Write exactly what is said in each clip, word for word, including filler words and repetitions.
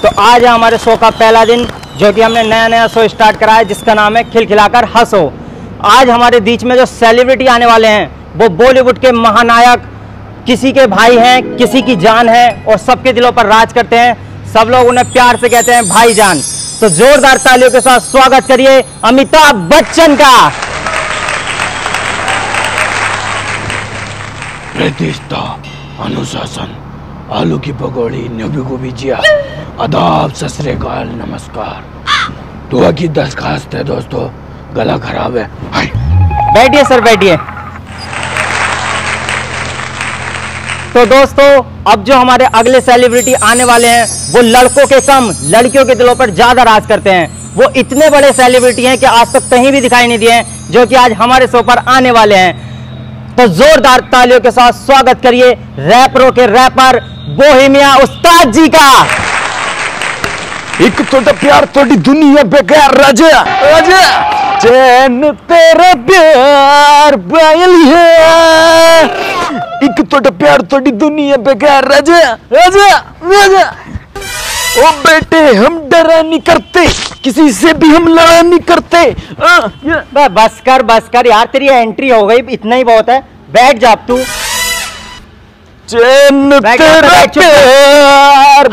तो आज है हमारे शो का पहला दिन, जो कि हमने नया नया शो स्टार्ट करा है जिसका नाम है खिलखिलाकर हंसो। आज हमारे बीच में जो सेलिब्रिटी आने वाले हैं वो बॉलीवुड के महानायक, किसी के भाई हैं, किसी की जान है और सबके दिलों पर राज करते हैं। सब लोग उन्हें प्यार से कहते हैं भाईजान। तो जोरदार तालियों के साथ स्वागत करिए अमिताभ बच्चन का। प्रतिष्ठा, अनुशासन, आलू की पकौड़ी, नींबू को भुजिया, आदाब, सत श्री अकाल, नमस्कार। दुआ की दरखास्त है दोस्तों, गला खराब है। बैठिए सर, बैठिए। तो दोस्तों अब जो हमारे अगले सेलिब्रिटी आने वाले हैं वो लड़कों के कम लड़कियों के दिलों पर ज्यादा राज करते हैं। वो इतने बड़े सेलिब्रिटी हैं कि आज तक कहीं भी दिखाई नहीं दिए हैं, जो कि आज हमारे शो पर आने वाले हैं। तो जोरदार तालियों के साथ स्वागत करिए रैपरों के रैपर बोहेमिया उस्ताद जी का। एक तो प्यार थोड़ी दुनिया बेकार राजा राजा, चैन तेरा प्यार बायल है। एक तो प्यार थोड़ी दुनिया बेकार राजा राजा राजा। ओ बेटे हम डरा नहीं करते, किसी से भी हम लड़ा नहीं करते। आ, बस कर बस कर यार, तेरी एंट्री हो गई, इतना ही बहुत है। बैठ जा तू। चैन तेरा प्यार।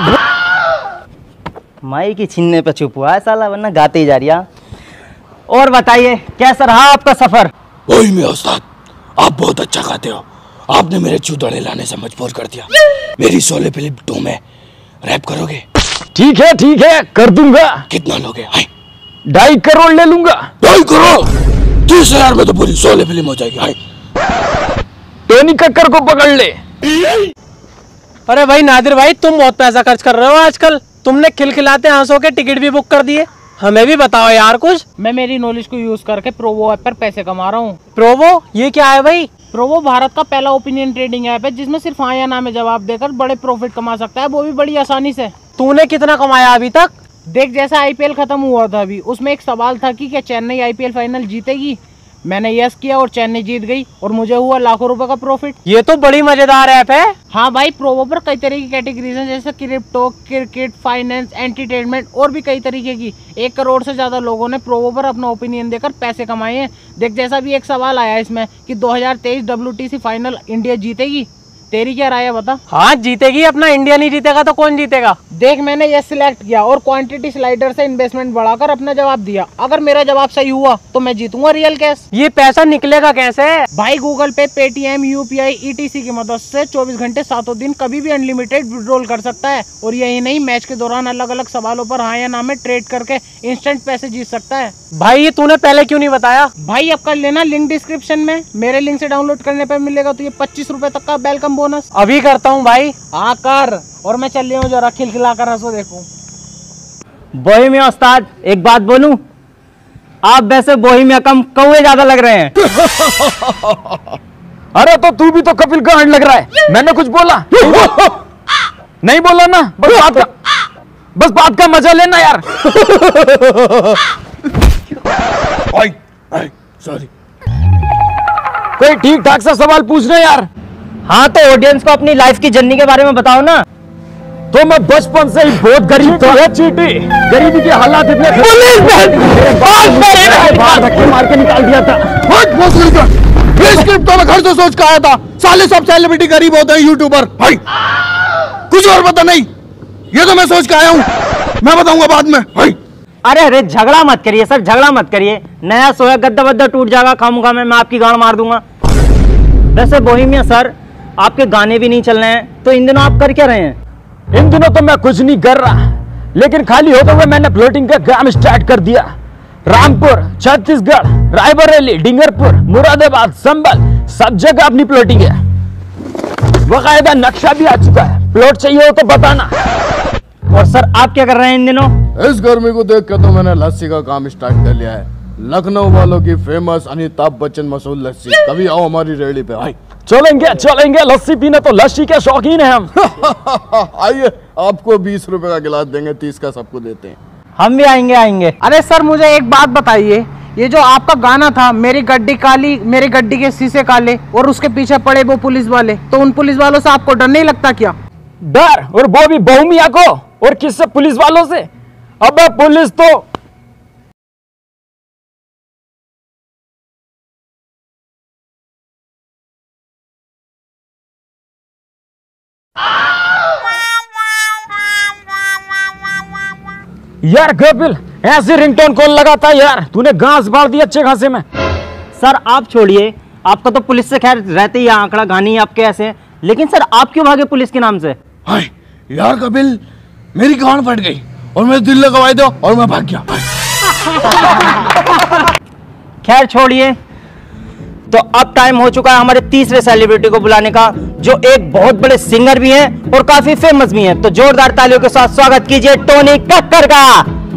माई की छीनने पे चुप हुआ है साला, वरना गाते ही जा रही है। और बताइए कैसा रहा आपका सफर? वही में उस्ताद, आप बहुत अच्छा गाते हो। आपने मेरे चूतड़े लाने से मजबूर कर दिया। मेरी शोले फिल्म टू में रैप करोगे? ठीक है ठीक है, कर दूंगा। कितना लोगे? ढाई करोड़ ले लूंगा। ढाई करोड़? तीस हजार में तो पूरी शोले फिल्म हो जाएगी। हाय टोनी कक्कर को पकड़ ले। अरे भाई नादिर भाई, तुम बहुत पैसा खर्च कर रहे हो आजकल। तुमने खिलखिलाते आंसू के टिकट भी बुक कर दिए। हमें भी बताओ यार कुछ। मैं मेरी नॉलेज को यूज करके प्रोवो ऐप पर पैसे कमा रहा हूँ। प्रोवो ये क्या है भाई? प्रोवो भारत का पहला ओपिनियन ट्रेडिंग ऐप है जिसमें सिर्फ हाँ या ना में जवाब देकर बड़े प्रॉफिट कमा सकता है, वो भी बड़ी आसानी से। तूने कितना कमाया अभी तक? देख, जैसा आईपीएल खत्म हुआ था अभी, उसमें एक सवाल था कि क्या चेन्नई आईपीएल फाइनल जीतेगी। मैंने यस किया और चेन्नई जीत गई और मुझे हुआ लाखों रुपए का प्रॉफिट। ये तो बड़ी मजेदार ऐप है। हाँ भाई, प्रोवो पर कई तरह की कैटेगरीज हैं, जैसे क्रिप्टो, क्रिकेट, फाइनेंस, एंटरटेनमेंट और भी कई तरीके की। एक करोड़ से ज्यादा लोगों ने प्रोवो पर अपना ओपिनियन देकर पैसे कमाए हैं। देख, जैसा भी एक सवाल आया इसमें कि दो हजार तेईस डब्ल्यूटीसी फाइनल इंडिया जीतेगी, तेरी क्या राय है बता? हाँ जीतेगी, अपना इंडिया नहीं जीतेगा तो कौन जीतेगा? देख, मैंने ये सिलेक्ट किया और क्वांटिटी स्लाइडर से इन्वेस्टमेंट बढ़ाकर अपना जवाब दिया। अगर मेरा जवाब सही हुआ तो मैं जीतूंगा रियल कैश। ये पैसा निकलेगा कैसे? भाई गूगल पे, पेटीएम, यूपीआई, ईटीसी की मदद से चौबीस घंटे सातों दिन कभी भी अनलिमिटेड विड्रॉल कर सकता है। और यही नहीं, मैच के दौरान अलग अलग सवालों पर हाँ या ना में ट्रेड करके इंस्टेंट पैसे जीत सकता है। भाई ये तूने पहले क्यों नहीं बताया? भाई अब कर लेना, लिंक डिस्क्रिप्शन में। मेरे लिंक से डाउनलोड करने पर मिलेगा तो ये पच्चीस रुपए तक का वेलकम बोनस। अभी करता हूँ भाई। हाँ कर, और मैं चल रही हूँ जरा खिलखिलाकर हंसो देखूं। बोहेमिया उस्ताद एक बात बोलूं, आप वैसे बोहेमिया कम कौवे ज्यादा लग रहे हैं। अरे तो तू भी तो कपिल कांड लग रहा है। मैंने कुछ बोला? नहीं बोला ना। बस बात का बस बात का मजा लेना यार। सॉरी, कोई ठीक ठाक सा सवाल पूछना यार। हाँ तो ऑडियंस को अपनी लाइफ की जर्नी के बारे में बताओ ना। तो मैं बचपन से ही बहुत गरीब था। चीटी, गरीबी के हालात इतने धक्के मार के निकाल दिया था। तो मैं घर से सोच के आया था, साले सब सेलिब्रिटी गरीब होते हैं, यूट्यूबर। भाई कुछ और पता नहीं, ये तो मैं सोच के आया हूँ, मैं बताऊंगा बाद में। भाई अरे अरे झगड़ा मत करिए सर, झगड़ा मत करिए। नया सोया गद्दा वद्दा टूट जाएगा, खामूंगा मैं मैं आपकी गाड़ मार दूंगा। वैसे बोहेमिया सर, आपके गाने भी नहीं चल रहे हैं, तो इन दिनों आप कर क्या रहे हैं? इन दिनों तो मैं कुछ नहीं कर रहा, लेकिन खाली होते हुए मैंने फ्लोटिंग का काम स्टार्ट कर दिया। रामपुर, छत्तीसगढ़, रायबरेली, डिंगरपुर, मुरादाबाद, संभल, सब जगह अपनी प्लॉटिंग है। बकायदा नक्शा भी आ चुका है, प्लॉट चाहिए हो तो बताना। और सर आप क्या कर रहे हैं इन दिनों? इस गर्मी को देख कर तो मैंने लस्सी का काम स्टार्ट कर लिया है। लखनऊ वालों की फेमस अमिताभ बच्चन मशहूर लस्सी, कभी आओ हमारी रेहड़ी पे। भाई चलेंगे चलेंगे, लस्सी पीने तो लस्सी के शौकीन है हम। आइए, आपको बीस रुपए का गिलास देंगे, तीस का सबको देते हैं। हम भी आएंगे आएंगे। अरे सर मुझे एक बात बताइए, ये जो आपका गाना था मेरी गड्डी काली, मेरी गड्डी के शीशे काले, और उसके पीछे पड़े वो पुलिस वाले, तो उन पुलिस वालों से आपको डर नहीं लगता क्या? डर? और वो भी बोहेमिया को? और किससे? पुलिस वालों से। अबे पुलिस तो यार कपिल, ऐसे रिंगटोन कॉल लगाता है यार, तूने घास बाल दी अच्छे खासे में। सर आप छोड़िए, आपका तो पुलिस से खैर रहते ही आंकड़ा गानी आपके ऐसे, लेकिन सर आप क्यों भागे पुलिस के नाम से? हाय यार कपिल, मेरी कान फट गई और मेरे दिल लगवाई दो और मैं भाग गया। खैर छोड़िए, तो अब टाइम हो चुका है हमारे तीसरे सेलिब्रिटी को बुलाने का, जो एक बहुत बड़े सिंगर भी हैं और काफी फेमस भी हैं। तो जोरदार तालियों के साथ स्वागत कीजिए टोनी कक्कर का।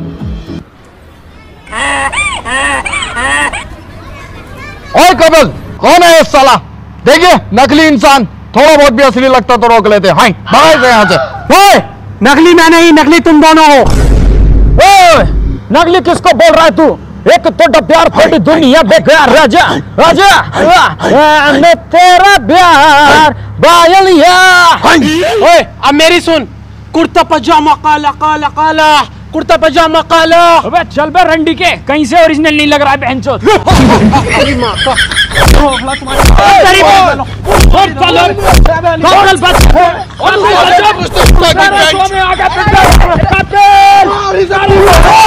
ओए कपिल, कौन है ये साला? देखिए नकली इंसान, थोड़ा बहुत भी असली लगता तो रोक लेते। हाय भाग से यहाँ से। ओए, नकली मैं नहीं, नकली तुम दोनों हो। ओए, नकली किसको बोल रहा है तू? एक तो प्यार थोड़ी दुनिया बेकार राजा राजा मैं तेरा प्यार बायलिया। ओए अब मेरी सुन, कुर्ता पजामा काला काला काला, कुर्ता पजामा काला। अबे चल बे रंडी के, कहीं से ओरिजिनल नहीं लग रहा है बहनचोद। तेरी माँ का तेरी माँ कपिल